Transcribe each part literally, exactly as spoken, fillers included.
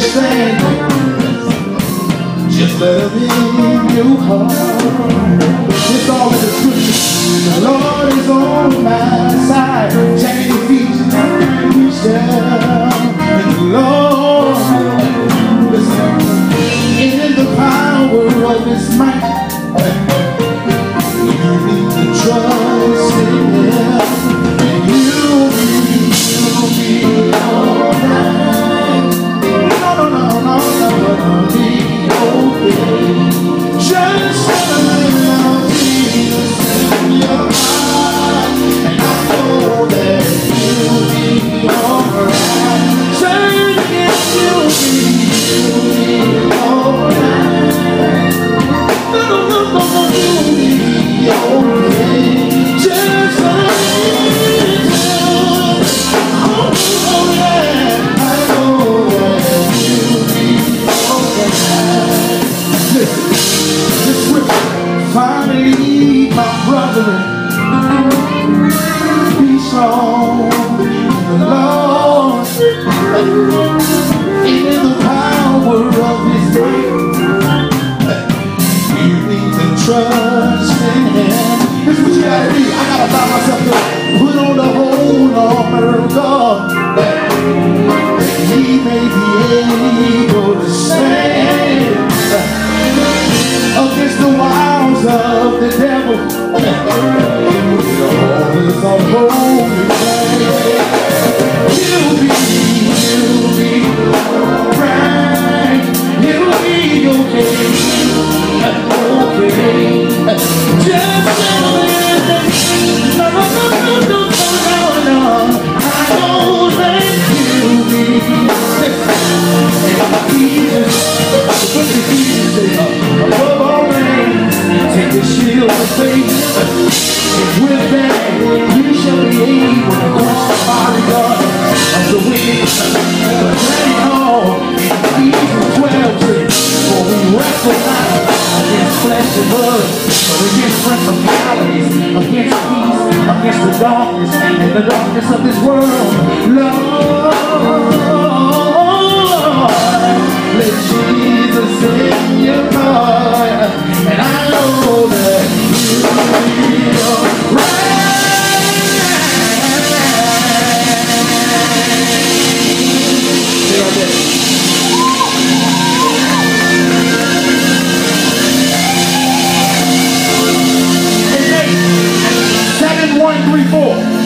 understand. Just let him in your heart. It's all in the scripture. The Lord is on my side. Jack your feet, reach down. And the Lord, listen, in the power of His might, you need to trust in Him. And you'll be, you'll be alright. No, no, no, no, no, no, be okay. Just allow Jesus in your heart, and I know that you'll be alright. Say it again, you'll be, you'll be alright. No, no, no, no, no, you'll be okay. Just allow Jesus. Oh, oh, yeah, I know that you'll be alright. Listen, this scripture, finally, my brethren, be strong in the Lord, and in the power of His might. You need to trust in Him. This is what you gotta do. I gotta find myself to put on the whole armor of God, that He may be able to stand against the wiles of the devil. Always on holy ground. You'll be, you'll be right. You'll be okay. Okay. Just know that. No, no, no, no, no, no, no. I know that you'll be safe. And Jesus, what did Jesus say? Above all things, take the shield of faith, and with that you shall be able to quench the fiery dart of the wicked. But let it all in Ephesians twelve says, for we wrestle not against flesh and blood, but against principalities, against peace, against the darkness and the darkness of this world. Lord, let Jesus in your heart, and I know that you'll be alright. Stay right there. Hey, seven, one, three, four.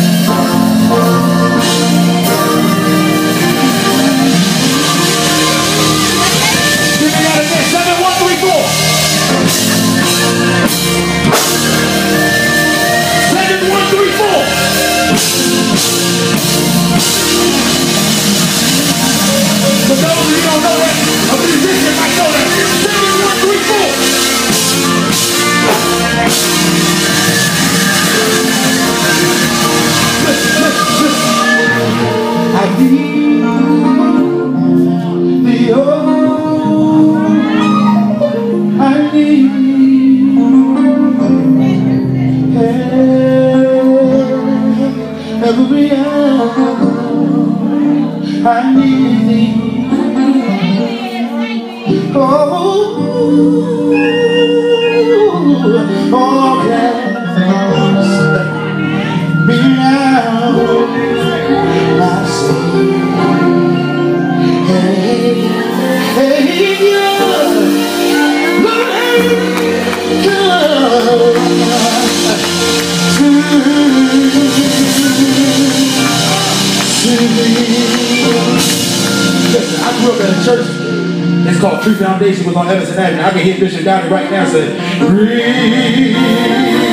For those who don't know that, a musician might know that. Seven, one, three, four. Listen, listen, listen. I need the oh, I need every hour. I need thee. Oh, oh, yes, be now, my Savior. Hey, hey, yeah, Lord, hey, come to me. Listen, I grew up in a church. It's called Tree Foundation. Was on Everson Avenue. I can hear Bishop Downey right now say, breathe.